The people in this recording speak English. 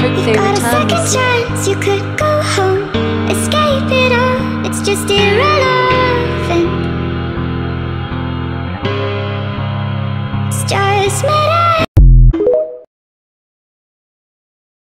hope You've they got a return second this year. chance, you could go home, escape it all, it's just irrelevant. It's just made